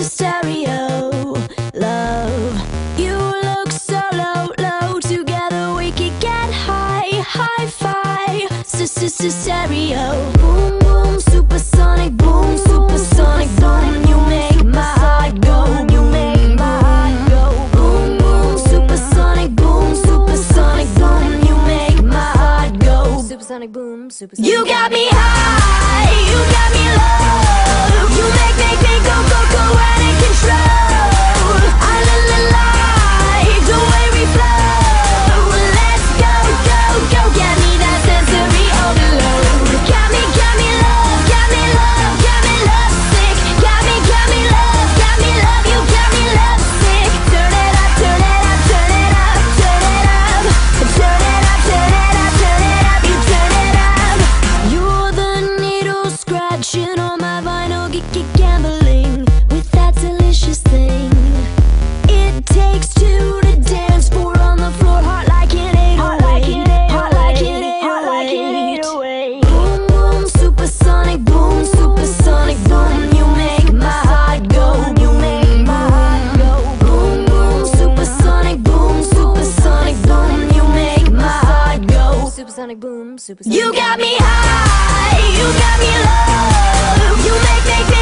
stereo. Love, you look so low, low. Together we could get high, hi-fi. Stereo. Boom, boom, supersonic, boom, supersonic, boom. You make my heart go, you make my heart go. Boom, boom, supersonic, boom, supersonic, boom. You make my heart go. Supersonic, boom, supersonic. You got me high, you got me low. You make me go, go, go out of control. I like the way we flow. Let's go, go, go. Get me that sensory overload. Got me love, got me love, got me love sick. Got me love, got me love. You got me love sick. Turn it up, turn it up, turn it up, turn it up. Turn it up, turn it up, turn it up. You turn it up. You're the needle scratching on my vinyl, gambling with that delicious thing. It takes two to dance, four on the floor, heart like an 808, heart like an 808. Boom, boom, supersonic, boom, supersonic, boom. You make my heart go, you make my heart go. Boom, boom, supersonic, boom, supersonic, boom. You make my heart go. Supersonic, boom, supersonic. You got me high, you got me low. You make me